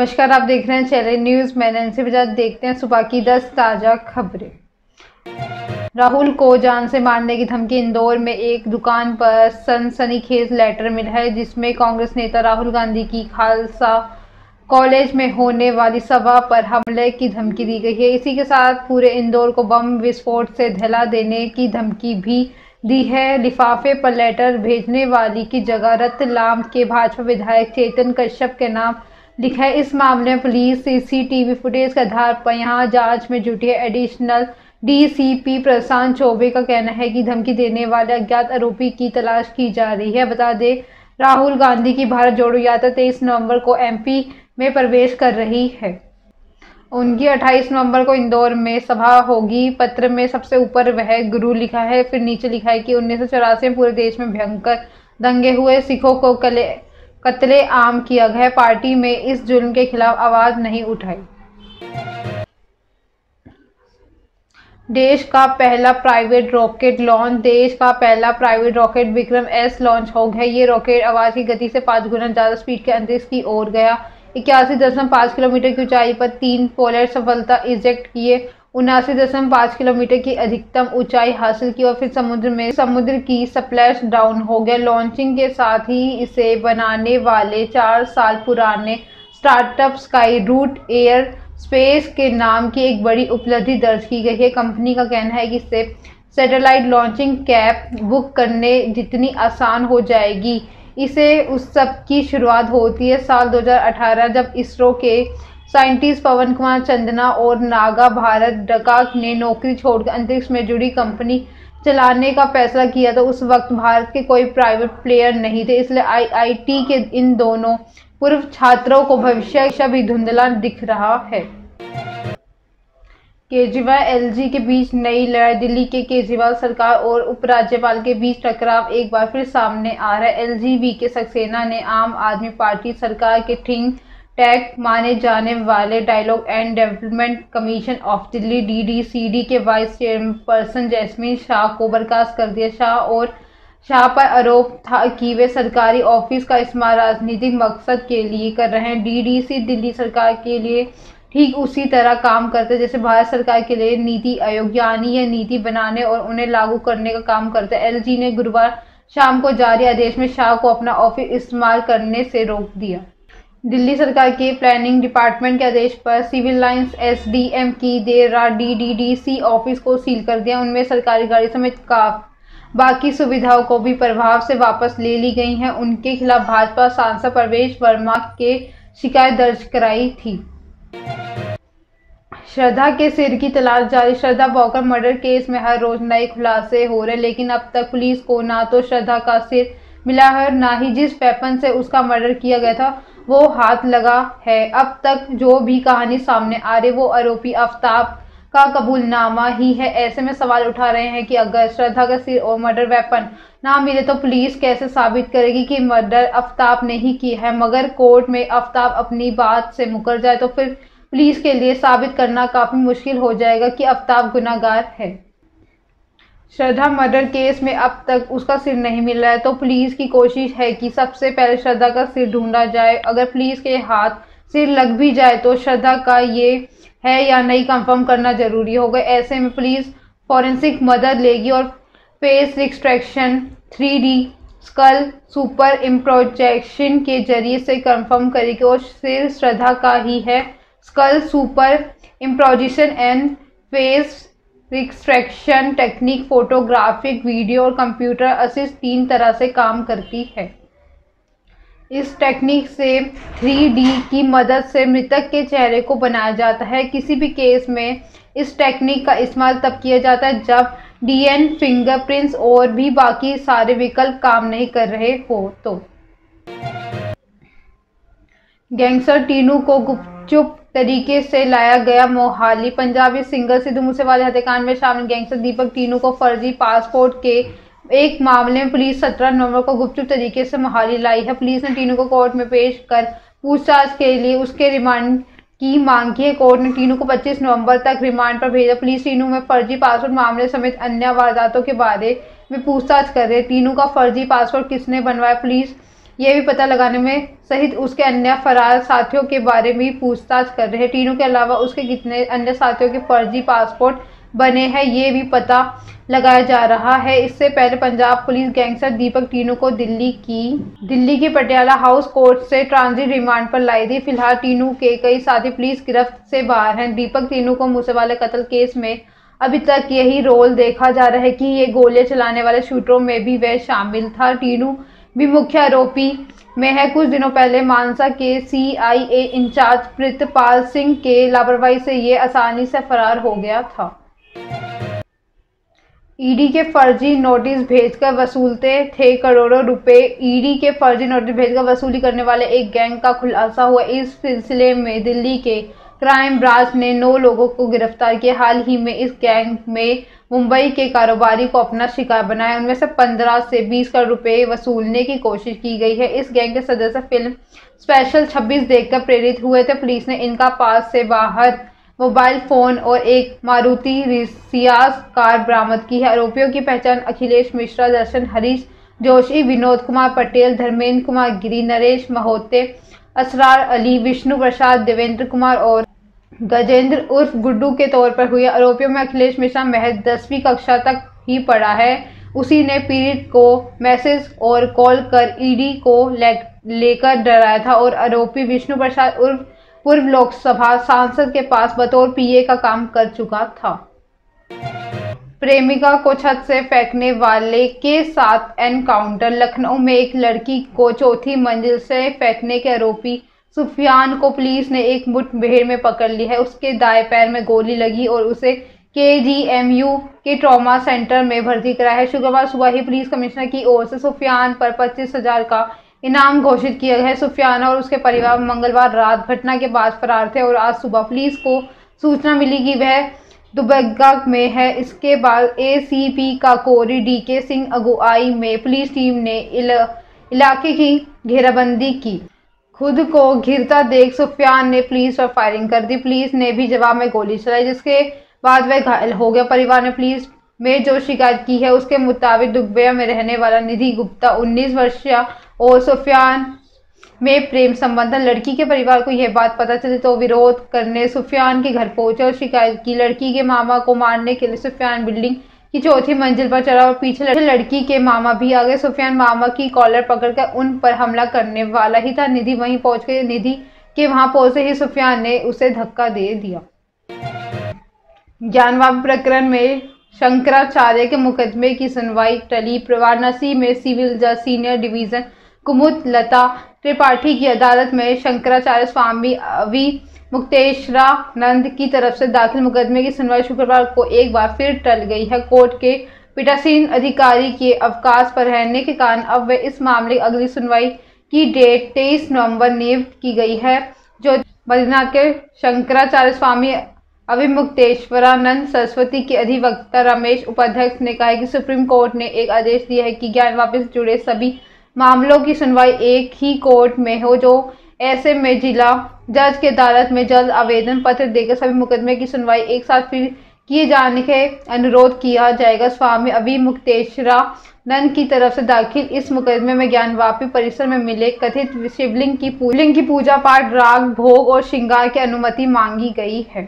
नमस्कार, आप देख रहे हैं चैनल न्यूज़। मैं नैन्सी बजाज। देखते हैं सुबह की 10 ताज़ा खबरें। राहुल को जान से मारने की धमकी। इंदौर में एक दुकान पर सनसनीखेज लेटर मिला है जिसमें कांग्रेस नेता राहुल गांधी की खालसा कॉलेज में होने वाली सभा पर हमले की धमकी दी गई है। इसी के साथ पूरे इंदौर को बम विस्फोट से धैला देने की धमकी भी दी है। लिफाफे पर लेटर भेजने वाली की जगह रतलाम के भाजपा विधायक चेतन कश्यप के नाम लिखा है। इस मामले में पुलिस सीसीटीवी फुटेज के आधार पर यहां जांच में जुटी है। एडिशनल डीसीपी प्रशांत चौबे का कहना है कि धमकी देने वाले अज्ञात आरोपी की तलाश की जा रही है। बता दें, राहुल गांधी की भारत जोड़ो यात्रा 23 नवंबर को एमपी में प्रवेश कर रही है। उनकी 28 नवंबर को इंदौर में सभा होगी। पत्र में सबसे ऊपर वह गुरु लिखा है, फिर नीचे लिखा है कि 1984 में पूरे देश में भयंकर दंगे हुए, सिखों को कत्ले आम किया गया। पार्टी में इस जुल्म के खिलाफ आवाज नहीं उठाई। देश का पहला प्राइवेट रॉकेट लॉन्च। देश का पहला private rocket Vikram S launch हो गया। ये रॉकेट आवाज की गति से 5 गुना ज्यादा स्पीड के अंतरिक्ष की ओर गया। 81.5 किलोमीटर की ऊंचाई पर 3 पोलर सफलता इजेक्ट किए। 79.5 किलोमीटर की अधिकतम ऊंचाई हासिल की और फिर समुद्र की स्प्लैश डाउन हो गया। लॉन्चिंग के साथ ही इसे बनाने वाले 4 साल पुराने startup Skyroot Aerospace के नाम की एक बड़ी उपलब्धि दर्ज की गई है। कंपनी का कहना है कि इससे सैटेलाइट लॉन्चिंग कैप बुक करने जितनी आसान हो जाएगी। इसे उस सब की शुरुआत होती है साल 2018 जब इसरो के साइंटिस्ट पवन कुमार चंदना और नागा भारत डका ने नौकरी छोड़कर अंतरिक्ष में जुड़ी कंपनी चलाने का फैसला किया। तो उस वक्त भारत के कोई प्राइवेट प्लेयर नहीं थे, इसलिए आईआईटी के इन दोनों पूर्व छात्रों को भविष्य भी धुंधला दिख रहा है। केजरीवाल एलजी के बीच नई लड़ाई। दिल्ली के केजरीवाल सरकार और उपराज्यपाल के बीच टकराव एक बार फिर सामने आ रहा है। एलजीबी के सक्सेना ने आम आदमी पार्टी सरकार के थिंक टैंक माने जाने वाले dialogue and development commission of Delhi DDCD के वाइस चेयरपर्सन जैस्मीन शाह को बर्खास्त कर दिया। शाह पर आरोप था कि वे सरकारी ऑफिस का इस्तेमाल राजनीतिक मकसद के लिए कर रहे हैं। डीडीसी दिल्ली सरकार के लिए ठीक उसी तरह काम करते जैसे भारत सरकार के लिए नीति आयोग, यानी यह नीति बनाने और उन्हें लागू करने का काम करता है। एलजी ने गुरुवार शाम को जारी आदेश में शाह को अपना ऑफिस इस्तेमाल करने से रोक दिया। दिल्ली सरकार के प्लानिंग डिपार्टमेंट के आदेश पर सिविल लाइंस एसडीएम की देर रात डीडीसी ऑफिस को सील कर दिया। उनमें सरकारी गाड़ी समेत बाकी सुविधाओं को भी प्रभाव से वापस ले ली गई हैं। उनके खिलाफ भाजपा सांसद प्रवेश वर्मा के शिकायत दर्ज कराई थी। श्रद्धा के सिर की तलाश जारी। श्रद्धा वॉकर मर्डर केस में हर रोज नए खुलासे हो रहे, लेकिन अब तक पुलिस को ना तो श्रद्धा का सिर मिला है, ना ही जिस वेपन से उसका मर्डर किया गया था वो हाथ लगा है। अब तक जो भी कहानी सामने आ रही वो आरोपी आफ्ताब का कबूलनामा ही है। ऐसे में सवाल उठा रहे हैं कि अगर श्रद्धा का सिर और मर्डर वेपन ना मिले तो पुलिस कैसे साबित करेगी कि मर्डर आफ्ताब ने ही किया है। मगर कोर्ट में आफ्ताब अपनी बात से मुकर जाए तो फिर पुलिस के लिए साबित करना काफी मुश्किल हो जाएगा कि आफ्ताब गुनाहगार है। श्रद्धा मर्डर केस में अब तक उसका सिर नहीं मिल रहा है, तो पुलिस की कोशिश है कि सबसे पहले श्रद्धा का सिर ढूंढा जाए। अगर पुलिस के हाथ सिर लग भी जाए तो श्रद्धा का ये है या नहीं कंफर्म करना जरूरी होगा। ऐसे में पुलिस फॉरेंसिक मदद लेगी और face reconstruction 3D skull superimposition के जरिए से कंफर्म करेगी और सिर श्रद्धा का ही है। Skull superimposition and face reconstruction technique photographic, video और कंप्यूटर असिस्ट 3 तरह से काम करती है। इस टेक्निक से 3D की मदद से मृतक के चेहरे को बनाया जाता है। किसी भी केस में इस टेक्निक का इस्तेमाल तब किया जाता है जब डीएनए, फिंगरप्रिंट्स और भी बाकी सारे विकल्प काम नहीं कर रहे हो। तो गैंगस्टर टीनू को गुपचुप तरीके से लाया गया मोहाली। पंजाबी सिंगर सिद्धू मूसेवाले हत्याकांड में शामिल गैंगस्टर दीपक टीनू को फर्जी पासपोर्ट के एक मामले में पुलिस 17 नवंबर को गुपचुप तरीके से मोहाली लाई है। पुलिस ने टीनू को कोर्ट में पेश कर पूछताछ के लिए उसके रिमांड की मांग की है। कोर्ट ने टीनू को 25 नवंबर तक रिमांड पर भेजा। पुलिस टीनू में फर्जी पासपोर्ट मामले समेत अन्य वारदातों के बारे में पूछताछ कर रही है। टीनू का फर्जी पासपोर्ट किसने बनवाया, पुलिस ये भी पता लगाने में सहित उसके अन्य फरार साथियों के बारे में पूछताछ कर रहे हैं। टीनू के अलावा उसके कितने अन्य साथियों के फर्जी पासपोर्ट बने हैं, ये भी पता लगाया जा रहा है। इससे पहले पंजाब पुलिस गैंगस्टर दीपक टीनू को दिल्ली की पटियाला हाउस कोर्ट से ट्रांजिट रिमांड पर लाई थी। फिलहाल टीनू के कई साथी पुलिस गिरफ्त से बाहर हैं। दीपक टीनू को मूसेवाले कत्ल केस में अभी तक यही रोल देखा जा रहा है कि ये गोलियां चलाने वाले शूटरों में भी वह शामिल था। टीनू भी मुख्य आरोपी में है। कुछ दिनों पहले मानसा के CIA इंचार्ज प्रितपाल सिंह के लापरवाही से ये आसानी से फरार हो गया था। ईडी के फर्जी नोटिस भेजकर वसूलते थे करोड़ों रुपए। ईडी के फर्जी नोटिस भेजकर वसूली करने वाले एक गैंग का खुलासा हुआ। इस सिलसिले में दिल्ली के क्राइम ब्रांच ने 9 लोगों को गिरफ्तार किया। हाल ही में इस गैंग में मुंबई के कारोबारी को अपना शिकार बनाया। उनमें से 15 से 20 करोड़ रुपए वसूलने की कोशिश की गई है। इस गैंग के सदस्य फिल्म स्पेशल 26 देखकर प्रेरित हुए थे। पुलिस ने इनका पास से बाहर मोबाइल फोन और एक मारुति सियाज कार बरामद की है। आरोपियों की पहचान अखिलेश मिश्रा, दर्शन, हरीश जोशी, विनोद कुमार पटेल, धर्मेंद्र कुमार गिरी, नरेश महोते, असरार अली, विष्णु प्रसाद, देवेंद्र कुमार और गजेंद्र उर्फ गुड्डू के तौर पर हुई। आरोपियों में अखिलेश मिश्रा महज 10वीं कक्षा तक ही पढ़ा है। उसी ने पीड़ित को मैसेज और कॉल कर ईडी को लेकर डराया था और आरोपी विष्णु प्रसाद उर्फ पूर्व लोकसभा सांसद के पास बतौर PA का काम कर चुका था। प्रेमिका को छत से फेंकने वाले के साथ एनकाउंटर। लखनऊ में एक लड़की को चौथी मंजिल से फेंकने के आरोपी सुफियान को पुलिस ने एक मुठभेड़ में पकड़ ली है। उसके दाएं पैर में गोली लगी और उसे KGMU के ट्रॉमा सेंटर में भर्ती कराया है। शुक्रवार सुबह ही पुलिस कमिश्नर की ओर से सुफियान पर 25,000 का इनाम घोषित किया गया है। सुफियान और उसके परिवार मंगलवार रात घटना के बाद फरार थे और आज सुबह पुलिस को सूचना मिली कि वह दुबग्गा में है। इसके बाद ACP काकोरी DK सिंह अगुवाई में पुलिस टीम ने इलाके की घेराबंदी की। खुद को घिरता देख सुफियान ने पुलिस पर फायरिंग कर दी। पुलिस ने भी जवाब में गोली चलाई, जिसके बाद वह घायल हो गया। परिवार ने पुलिस में जो शिकायत की है उसके मुताबिक दुबग्गा में रहने वाला निधि गुप्ता 19 वर्षीय और सुफियान में प्रेम संबंध। लड़की के परिवार को यह बात पता चली तो विरोध करने सुफियान के घर पहुंचे और शिकायत की। लड़की के मामा को मारने के लिए सुफियान बिल्डिंग की चौथी मंजिल पर चढ़ा और पीछे लड़की के मामा भी आ गए। सुफियान मामा की कॉलर पकड़कर उन पर हमला करने वाला ही था। निधि वहीं पहुंच गई। निधि के वहां पहुंचते ही सुफियान ने उसे धक्का दे दिया। ज्ञानवापी प्रकरण में शंकराचार्य के मुकदमे की सुनवाई टली। वाराणसी में सिविल जज सीनियर डिवीजन कुमुद लता त्रिपाठी की अदालत में शंकराचार्य स्वामी अविमुक्तेश्वरानंद की तरफ से दाखिल मुकदमे की सुनवाई शुक्रवार को एक बार फिर टल गई है। कोर्ट के पीठासीन अधिकारी के अवकाश पर रहने के कारण अब वे इस मामले की अगली सुनवाई की डेट 23 नवंबर नियुक्त की गई है। जो बद्रीनाथ के शंकराचार्य स्वामी अविमुक्तेश्वरानंद सरस्वती के अधिवक्ता रमेश उपाध्याय ने कहा है कि सुप्रीम कोर्ट ने एक आदेश दिया है कि ज्ञानवापी से जुड़े सभी मामलों की सुनवाई एक ही कोर्ट में हो। जो ऐसे में जिला जज की अदालत में जल्द आवेदन पत्र देकर सभी मुकदमे की सुनवाई एक साथ फिर किए जाने के अनुरोध किया जाएगा। स्वामी अविमुक्तेश्वरानंद की तरफ से दाखिल इस मुकदमे में ज्ञानवापी परिसर में मिले कथित शिवलिंग की पूजा पाठ, राग, भोग और श्रृंगार की अनुमति मांगी गई है।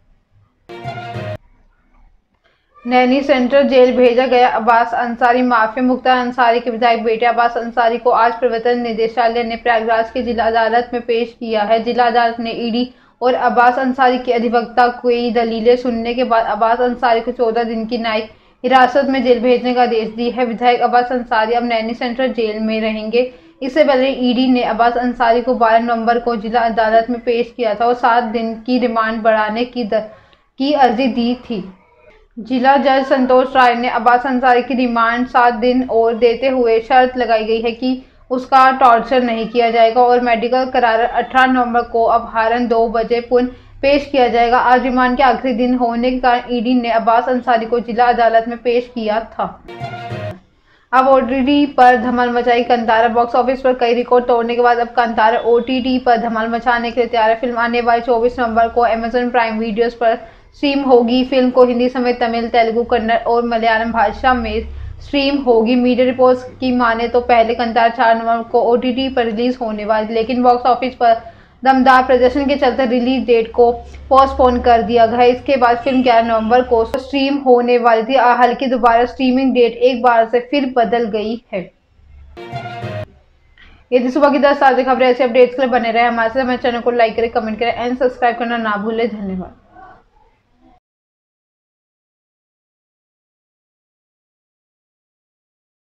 नैनी सेंट्रल जेल भेजा गया अब्बास अंसारी। माफिया मुख्तार अंसारी के विधायक बेटे अब्बास अंसारी को आज प्रवर्तन निदेशालय ने प्रयागराज के जिला अदालत में पेश किया है। जिला अदालत ने ईडी और अब्बास अंसारी के अधिवक्ता की दलीलें सुनने के बाद अब्बास अंसारी को 14 दिन की न्यायिक हिरासत में जेल भेजने का आदेश दिया है। विधायक अब्बास अंसारी अब नैनी सेंट्रल जेल में रहेंगे। इससे पहले ईडी ने अब्बास अंसारी को 12 नवंबर को जिला अदालत में पेश किया था और 7 दिन की रिमांड बढ़ाने की अर्जी दी थी। जिला जज संतोष राय ने अब्बास अंसारी की रिमांड 7 दिन और देते हुए शर्त लगाई गई है कि उसका टॉर्चर नहीं किया जाएगा और मेडिकल करार 18 नवंबर को अपराह्न 2 बजे पुनः पेश किया जाएगा। आज रिमांड के आखिरी दिन होने के कारण ईडी ने अब्बास अंसारी को जिला अदालत में पेश किया था। अब OTT पर धमाल मचाई कांतारा। बॉक्स ऑफिस पर कई रिकॉर्ड तोड़ने के बाद अब कांतारा OTT पर धमाल मचाने के लिए तैयार है। फिल्म आने वाले 24 नवंबर को Amazon प्राइम वीडियोस पर स्ट्रीम होगी। फिल्म को हिंदी समेत तमिल, तेलुगु, कन्नड़ और मलयालम भाषा में स्ट्रीम होगी। मीडिया रिपोर्ट्स की माने तो पहले कंतारा 4 नवंबर को OTT पर रिलीज होने वाली, लेकिन बॉक्स ऑफिस पर दमदार प्रदर्शन के चलते रिलीज डेट को पोस्टपोन कर दिया गया। इसके बाद फिल्म 11 नवंबर को स्ट्रीम होने वाली थी, हालांकि दोबारा स्ट्रीमिंग डेट एक बार से फिर बदल गई है। यदि सुबह की 10 ताज़ा खबरें ऐसे अपडेट्स के लिए बने रहे हमारे साथ, हमारे चैनल को लाइक करें, कमेंट करें एंड सब्सक्राइब करना ना भूलें। धन्यवाद।